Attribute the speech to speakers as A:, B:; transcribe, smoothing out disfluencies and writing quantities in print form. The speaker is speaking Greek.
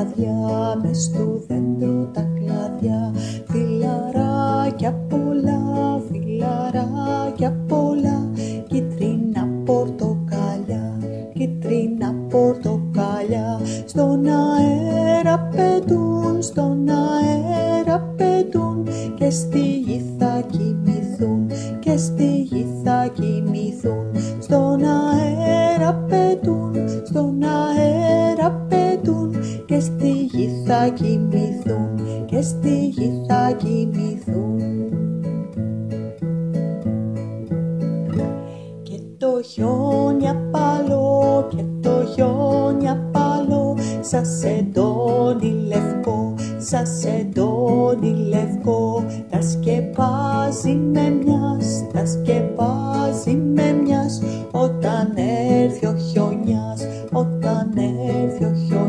A: κλαδιά, μες του δέντρου τα κλαδιά. Φιλαράκια πολλά, φιλαράκια πολλά, κίτρινα πορτοκαλιά, κίτρινα πορτοκαλιά. Στον αέρα πετούν, στον αέρα πετούν, και στη γη θα κοιμηθούν, και στη γη θα κοιμηθούν. Στον αέρα πετούν, στον αέρα πετούν, και στη γη θα κοιμηθούν, και στη γη θα κοιμηθούν. Και το χιόνι απαλό, και το χιόνι απαλό, σας εντώνει λευκό, σας εντώνει λευκό. Τα σκεπάζει με μιας, τα σκεπάζει με μιας, όταν έρθει ο χιονιάς, όταν έρθει ο χιονιάς.